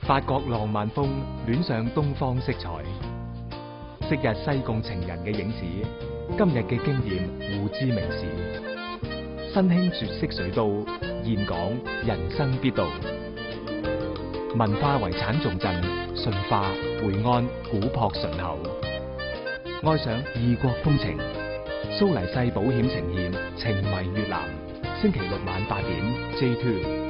法國浪漫風戀上東方色彩，昔日西貢情人嘅影子，今日嘅經驗互知名士。新興絕色水都，現港人生必到。文化遺產重鎮，順化會安古樸醇厚，愛上異國風情。蘇黎世保險呈現情迷越南，星期六晚8點 J2。